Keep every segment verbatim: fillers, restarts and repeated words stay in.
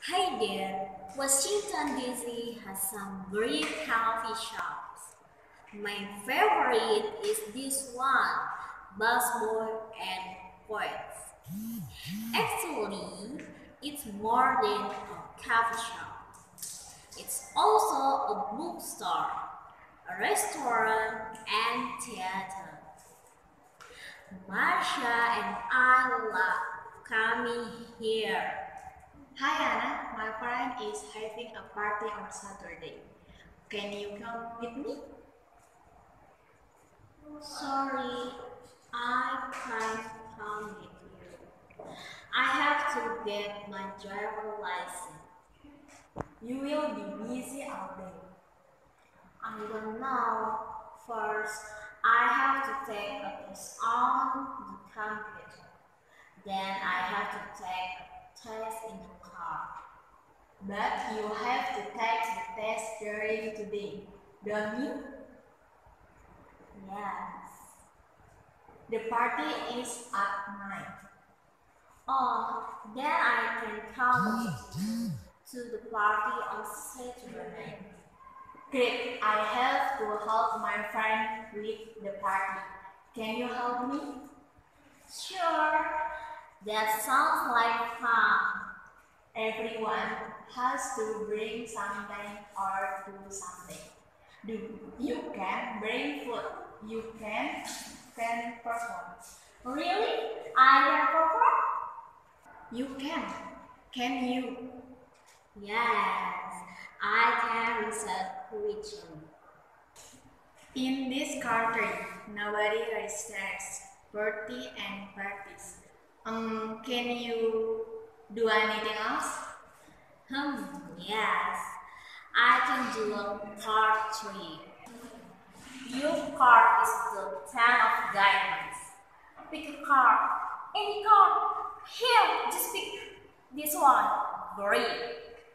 Hi there, Washington D C has some great coffee shops. My favorite is this one, Busboy and Poets. Actually, it's more than a coffee shop. It's also a bookstore, a restaurant, and theater. Marsha and I love coming here. Hi Anna, my friend is having a party on Saturday. Can you come with me? Sorry, I can't come with you. I have to get my driver license. You will be busy all day. I don't know. First, I have to take a test on the computer. Then I have to take a test in the car. But you have to take the test during today, don't you? Yes. The party is at nine. Oh, then I can come with you to the party on Saturday night. Great, I have to help my friend with the party. Can you help me? Sure, that sounds like fun. Everyone has to bring something or do something. Do you can bring food. You can can perform. Really? I can perform? You can. Can you? Yes, I can recite poetry. In this country, nobody respects birthday and parties. Um, can you do anything else? Hmm, yes, I can do a part three. Your card is the ten of diamonds. Pick a card. Any card. Here, just pick this one. Great.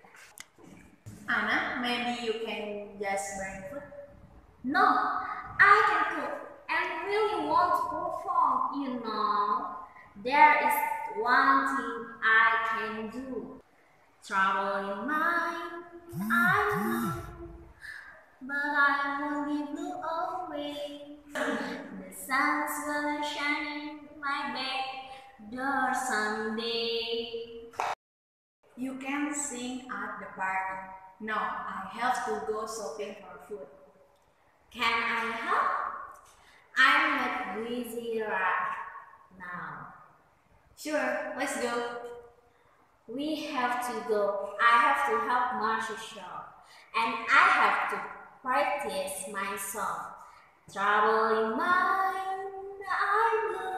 Anna, maybe you can just bring food. No, I can cook and really want to perform, you know. There is one thing I can do. Trouble in mind, I know, but I won't be blue away. The sun's gonna shine in my back door someday. You can sing at the party. No, I have to go shopping for food. Can I help? I'm not busy right now. Sure, let's go. We have to go. I have to help Marcia shop. And I have to practice my song. Trouble in mind, I know.